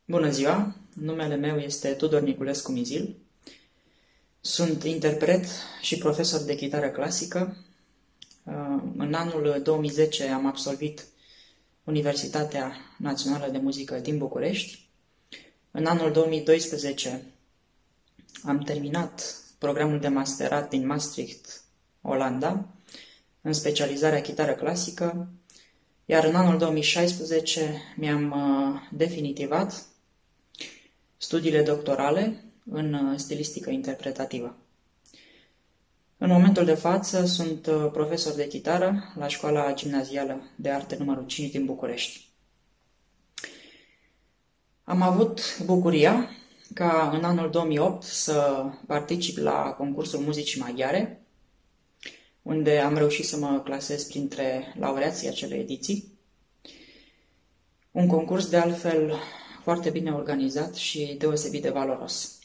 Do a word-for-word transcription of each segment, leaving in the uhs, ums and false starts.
Bună ziua! Numele meu este Tudor Niculescu Mizil. Sunt interpret și profesor de chitară clasică. În anul două mii zece am absolvit Universitatea Națională de Muzică din București. În anul două mii doisprezece am terminat programul de masterat din Maastricht, Olanda, în specializarea chitară clasică, iar în anul două mii șaisprezece mi-am definitivat studiile doctorale în stilistică interpretativă. În momentul de față sunt profesor de chitară la Școala Gimnazială de Arte numărul cinci din București. Am avut bucuria ca în anul două mii opt să particip la concursul muzicii maghiare, unde am reușit să mă clasez printre laureații acelei ediții. Un concurs de altfel foarte bine organizat și deosebit de valoros.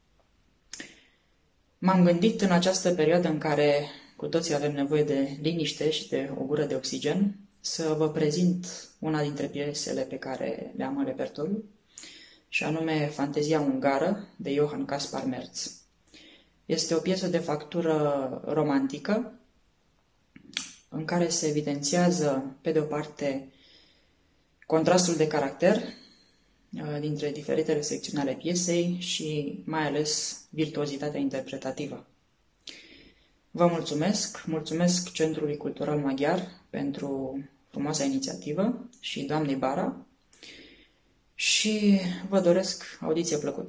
M-am gândit în această perioadă în care cu toții avem nevoie de liniște și de o gură de oxigen să vă prezint una dintre piesele pe care le am în repertoriu, și anume Fantezia ungară de Johann Caspar Merz. Este o piesă de factură romantică în care se evidențiază, pe de o parte, contrastul de caracter dintre diferitele secțiuni ale piesei și mai ales virtuozitatea interpretativă. Vă mulțumesc, mulțumesc Centrului Cultural Maghiar pentru frumoasa inițiativă și doamnei Bara și vă doresc audiție plăcută.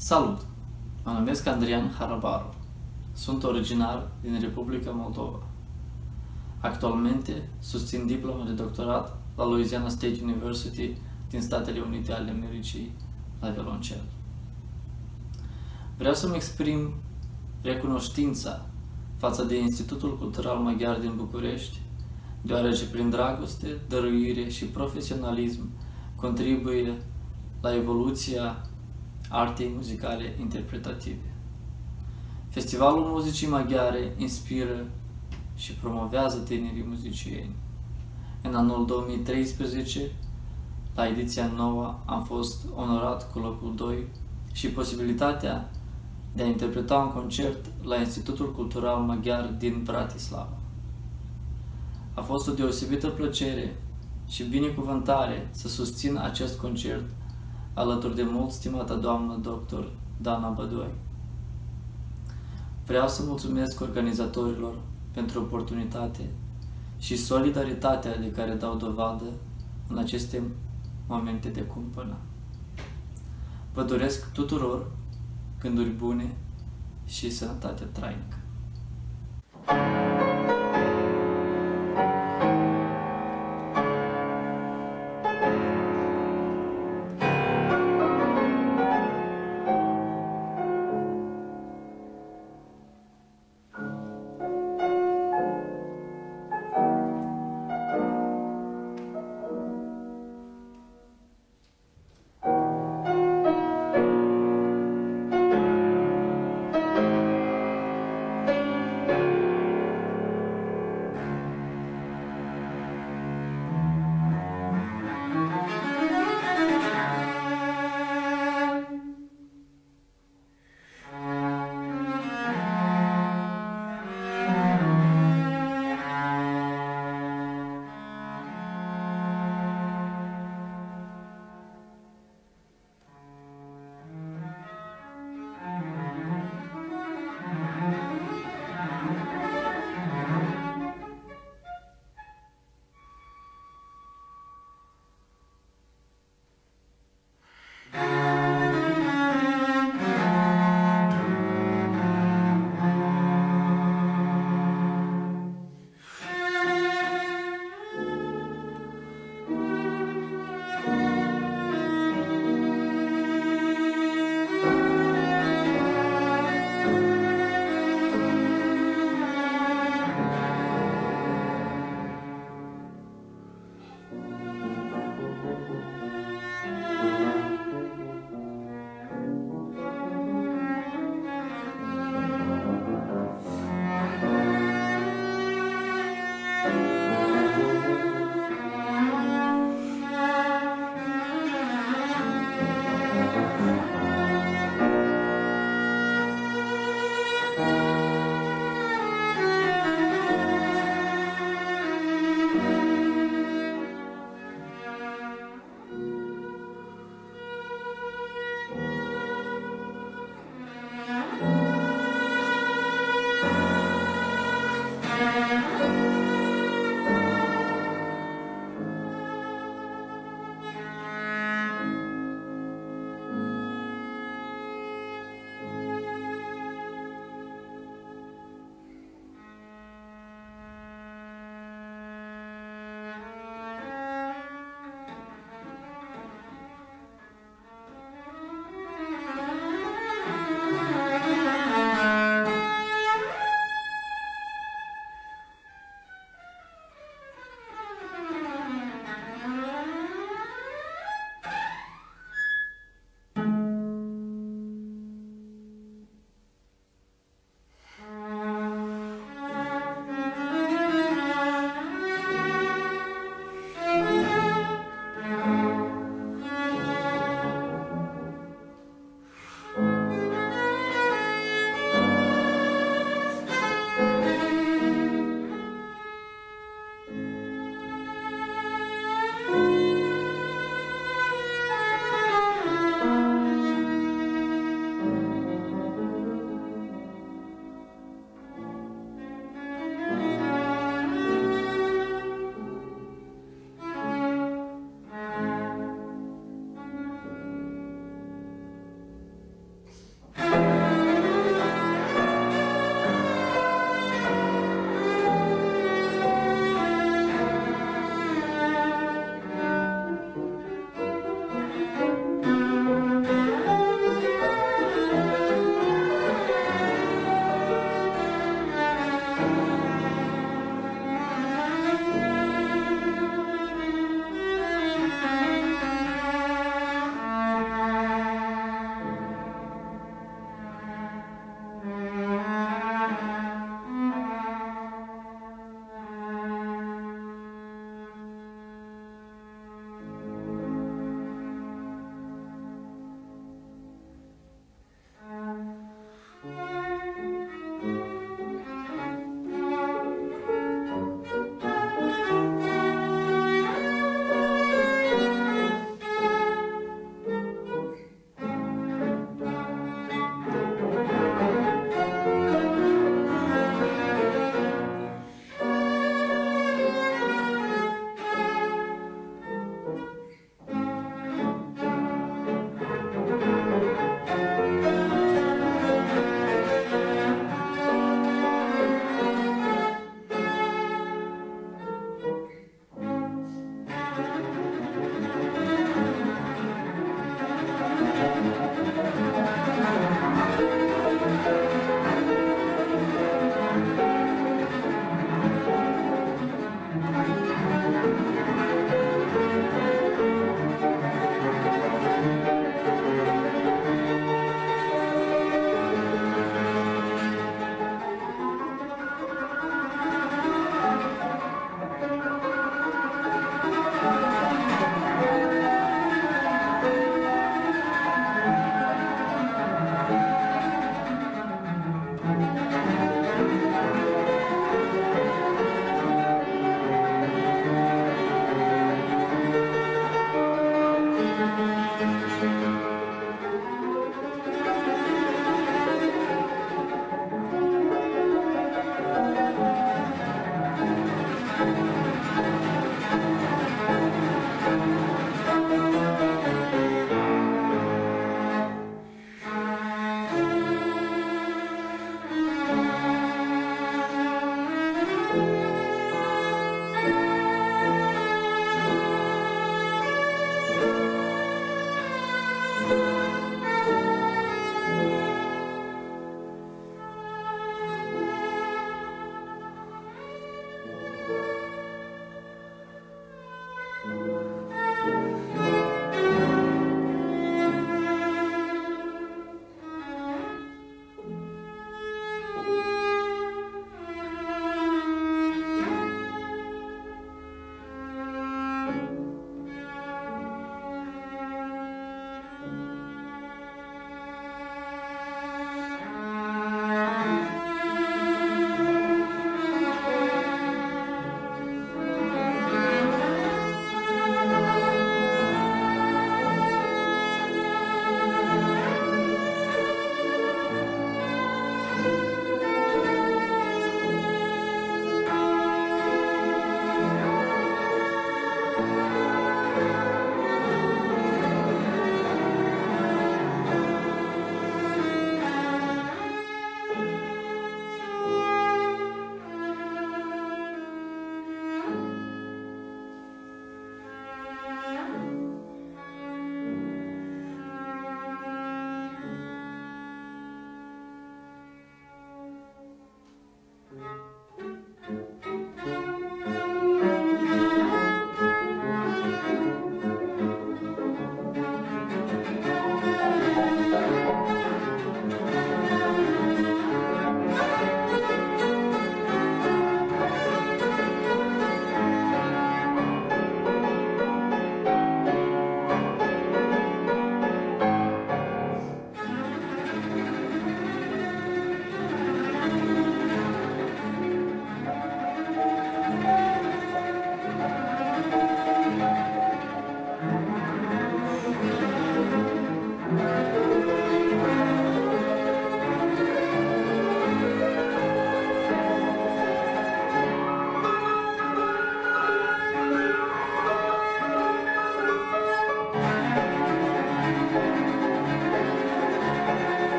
Salut! Mă numesc Andrian Harabaru. Sunt originar din Republica Moldova. Actualmente susțin diploma de doctorat la Louisiana State University din Statele Unite ale Americii, la violoncel. Vreau să-mi exprim recunoștința față de Institutul Cultural Maghiar din București, deoarece prin dragoste, dăruire și profesionalism contribuie la evoluția artei muzicale interpretative. Festivalul Muzicii Maghiare inspiră și promovează tinerii muzicieni. În anul două mii treisprezece, la ediția nouă, am fost onorat cu locul doi și posibilitatea de a interpreta un concert la Institutul Cultural Maghiar din Bratislava. A fost o deosebită plăcere și binecuvântare să susțin acest concert alături de mult stimata doamnă doctor Dana Bădoi. Vreau să mulțumesc organizatorilor pentru oportunitate și solidaritatea de care dau dovadă în aceste momente de cumpănă. Vă doresc tuturor gânduri bune și sănătate trainică.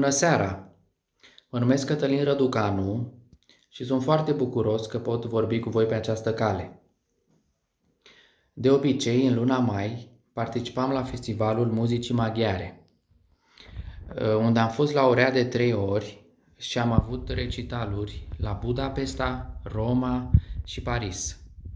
Bună seara! Mă numesc Cătălin Răducanu și sunt foarte bucuros că pot vorbi cu voi pe această cale. De obicei, în luna mai, participam la Festivalul Muzicii Maghiare, unde am fost laureat de trei ori și am avut recitaluri la Budapesta, Roma și Paris.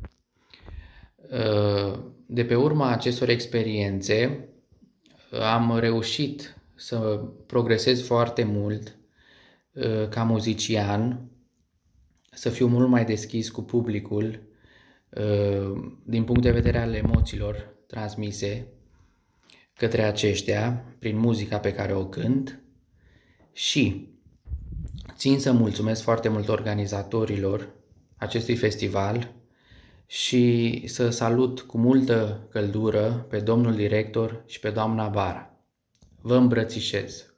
De pe urma acestor experiențe, am reușit să progresez foarte mult ca muzician, să fiu mult mai deschis cu publicul din punct de vedere al emoțiilor transmise către aceștia prin muzica pe care o cânt și țin să mulțumesc foarte mult organizatorilor acestui festival și să salut cu multă căldură pe domnul director și pe doamna Bara. Vă îmbrățișez!